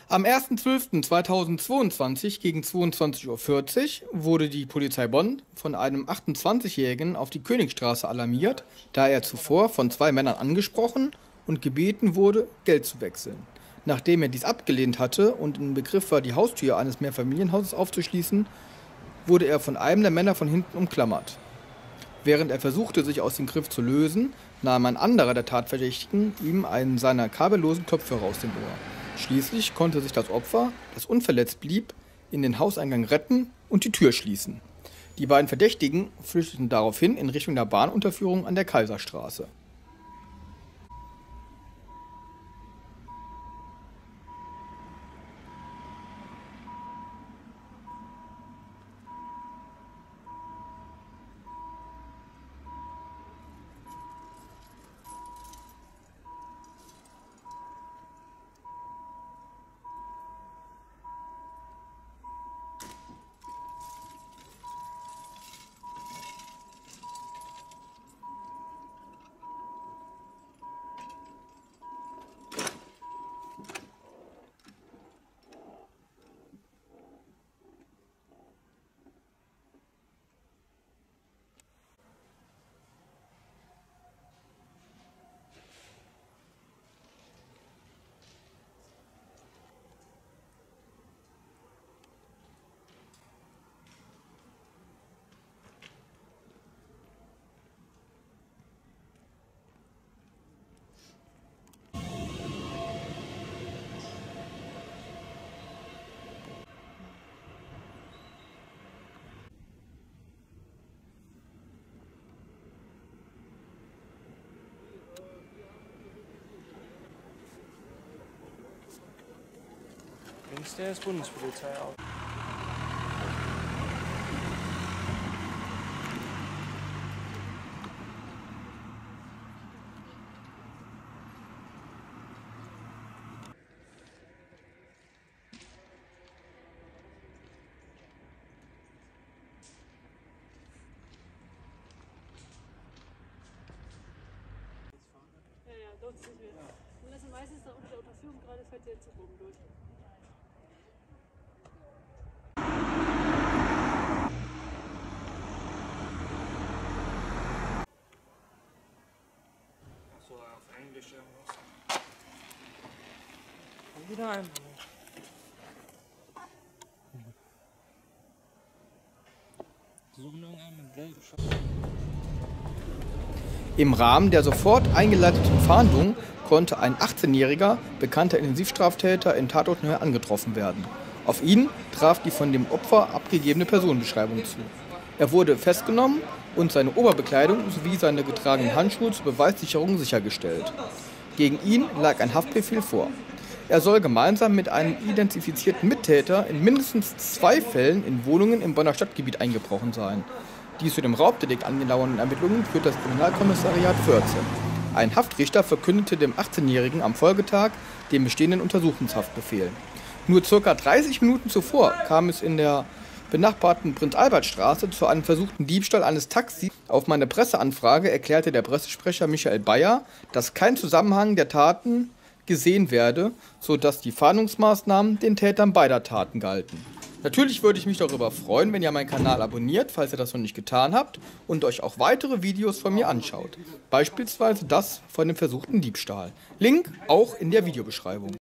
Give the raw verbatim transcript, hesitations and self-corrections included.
Am ersten zwölften zweitausendzweiundzwanzig gegen zweiundzwanzig Uhr vierzig wurde die Polizei Bonn von einem achtundzwanzigjährigen auf die Königstraße alarmiert, da er zuvor von zwei Männern angesprochen und gebeten wurde, Geld zu wechseln. Nachdem er dies abgelehnt hatte und im Begriff war, die Haustür eines Mehrfamilienhauses aufzuschließen, wurde er von einem der Männer von hinten umklammert. Während er versuchte, sich aus dem Griff zu lösen, nahm ein anderer der Tatverdächtigen ihm einen seiner kabellosen Kopfhörer aus dem Ohr. Schließlich konnte sich das Opfer, das unverletzt blieb, in den Hauseingang retten und die Tür schließen. Die beiden Verdächtigen flüchteten daraufhin in Richtung der Bahnunterführung an der Kaiserstraße. Links der ist Bundespolizei auch. Ja, ja, dort sind wir. Und das ist meistens da unter der Unterführung gerade fährt der Zug oben durch. So, auf Englisch irgendwas. Und wieder ein. Suchen irgendeinen mit gelben Schatten. Im Rahmen der sofort eingeleiteten Fahndung konnte ein achtzehnjähriger bekannter Intensivstraftäter in Tatortnähe angetroffen werden. Auf ihn traf die von dem Opfer abgegebene Personenbeschreibung zu. Er wurde festgenommen und seine Oberbekleidung sowie seine getragenen Handschuhe zur Beweissicherung sichergestellt. Gegen ihn lag ein Haftbefehl vor. Er soll gemeinsam mit einem identifizierten Mittäter in mindestens zwei Fällen in Wohnungen im Bonner Stadtgebiet eingebrochen sein. Die zu dem Raubdelikt angedauernden Ermittlungen führt das Kriminalkommissariat vierzehn. Ein Haftrichter verkündete dem achtzehnjährigen am Folgetag den bestehenden Untersuchungshaftbefehl. Nur ca. dreißig Minuten zuvor kam es in der benachbarten Prinz-Albert-Straße zu einem versuchten Diebstahl eines Taxis. Auf meine Presseanfrage erklärte der Pressesprecher Michael Bayer, dass kein Zusammenhang der Taten gesehen werde, sodass die Fahndungsmaßnahmen den Tätern beider Taten galten. Natürlich würde ich mich darüber freuen, wenn ihr meinen Kanal abonniert, falls ihr das noch nicht getan habt, und euch auch weitere Videos von mir anschaut. Beispielsweise das von dem versuchten Diebstahl. Link auch in der Videobeschreibung.